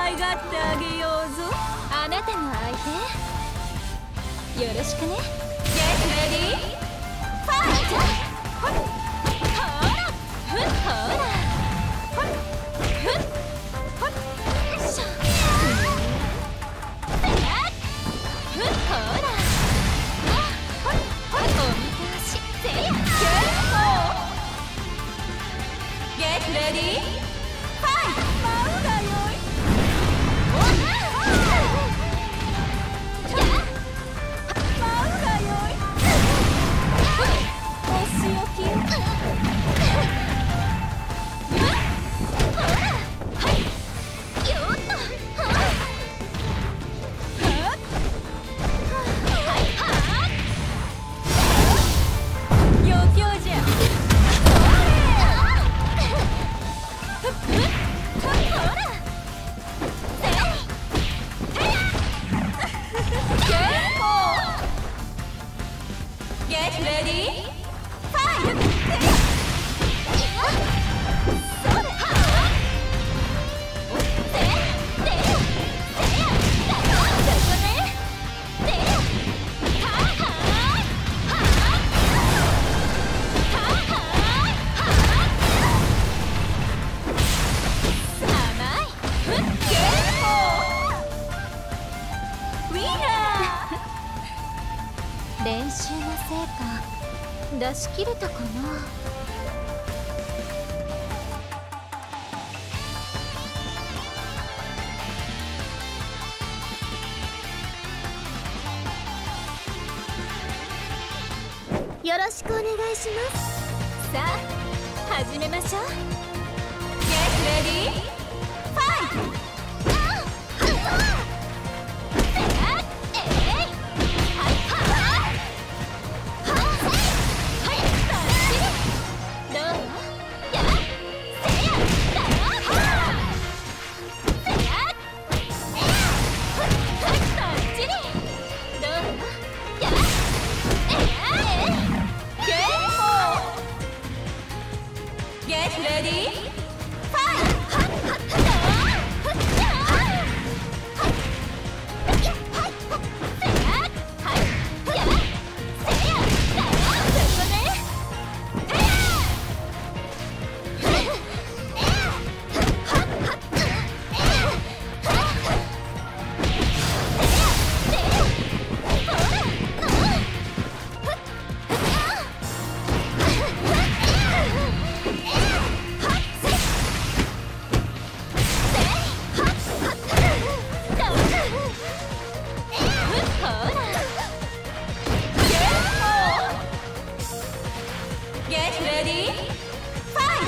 愛がってあげようぞ。 あなたの相手よろしくね。 Get ready fight。 ほらふっほらふっほっしょふっほらお見通しせや。 Get ready fight。 舞うがよい。舞うがよい。お仕置き。余興じゃ。Get ready fight。 練習の成果出し切れたかな。よろしくお願いします。さあ始めましょう。 Get ready fight。 Get ready fight。 Get ready fight。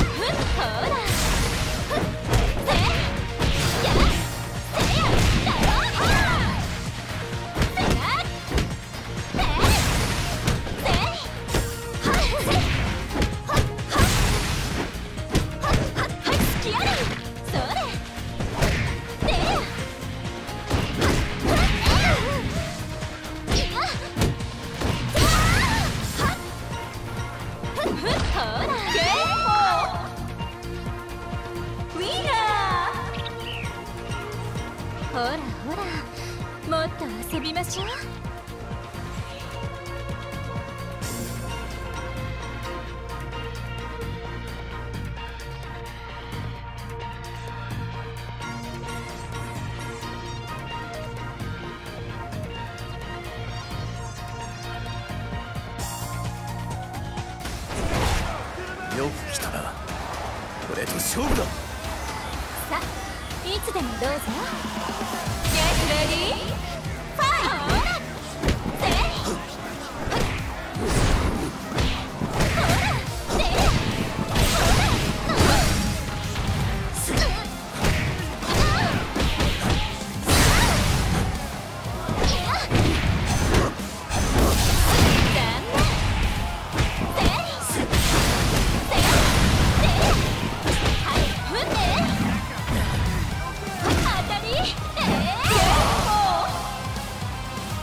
ほらほらもっと遊びましょう。 よく来たな。俺と勝負だ。 さあいつでもどうぞ。 Get ready fight。 当たり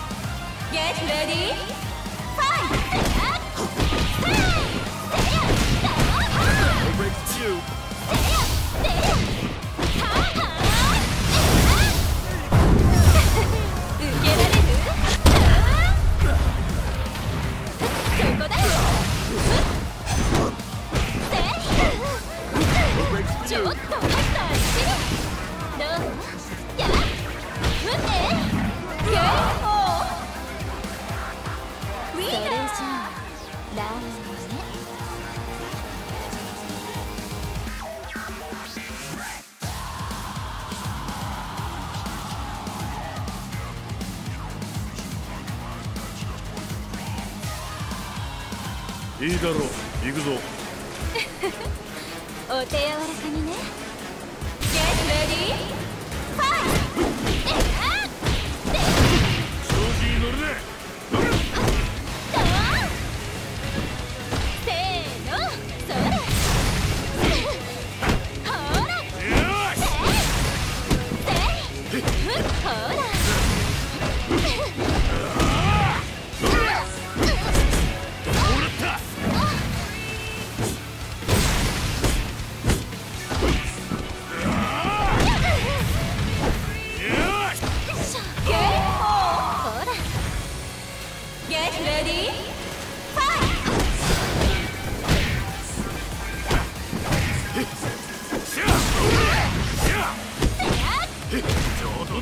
ちょっと待ったどうやっふんねゲームウィそれじゃナーあラーメンねいいだろう、行くぞ。 お手柔らかにねゲットレディーファイ調子に乗るね。 せーのそれほらよし。 ほらゲットレディーファイちょうどだ。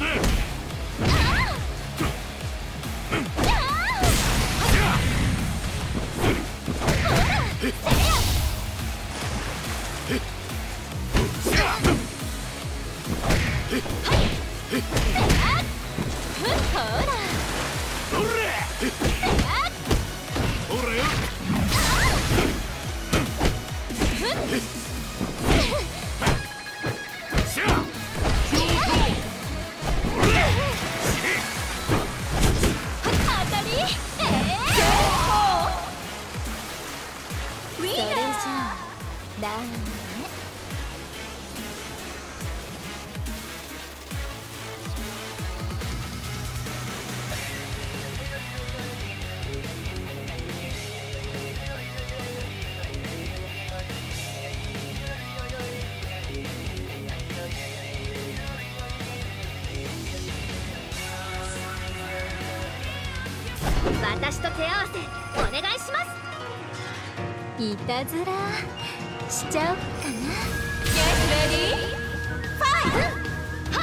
ほらよ。 ウィそれじゃナーあラーメンね私と手合わせお願いしますいたずらしちゃおっかなゲットレディーファイ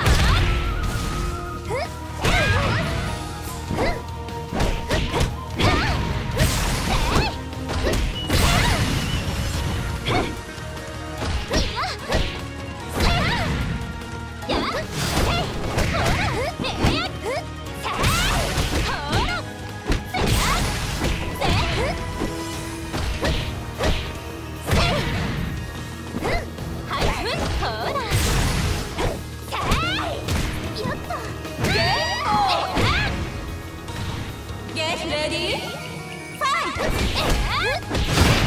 ゲットレディーファイ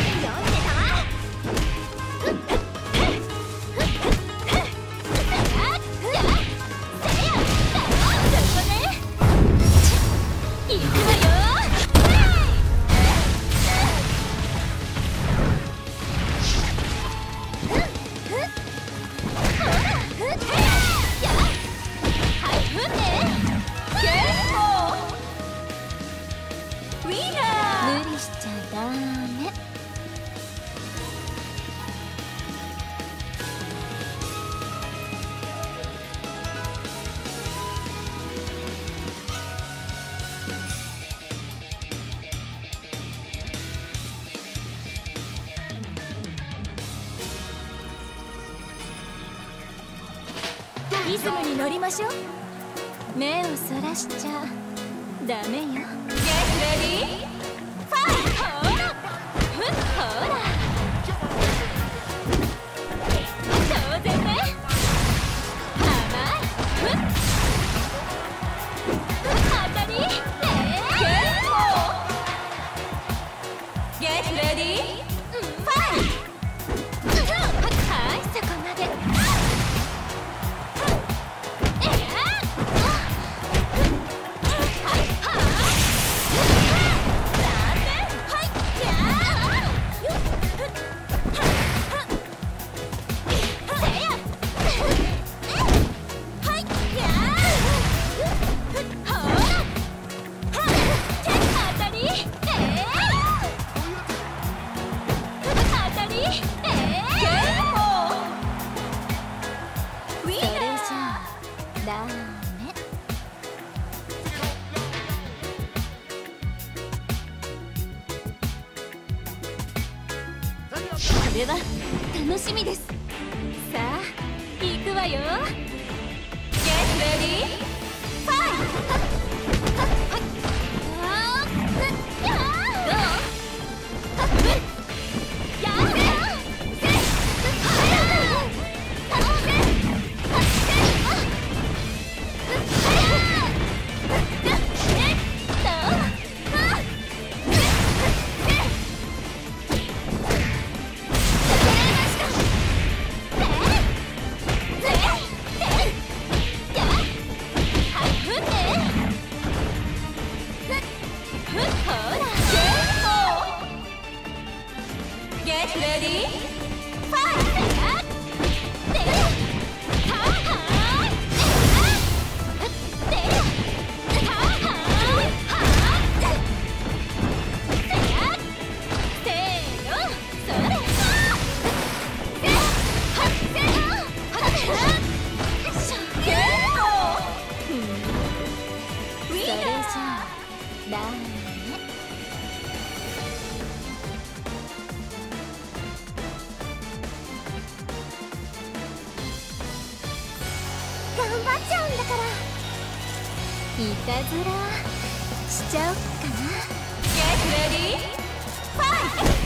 ウィナー無理しちゃダメリズムに乗りましょう目をそらしちゃダメよゲットレディーファイほらほら当然ね甘い当たりゲットレディーファイはいそこまでれは楽しみです。さあ行くわよ。 Get ready fight 頑張っちゃうんだから、いたずらしちゃおっかな。 Get ready fight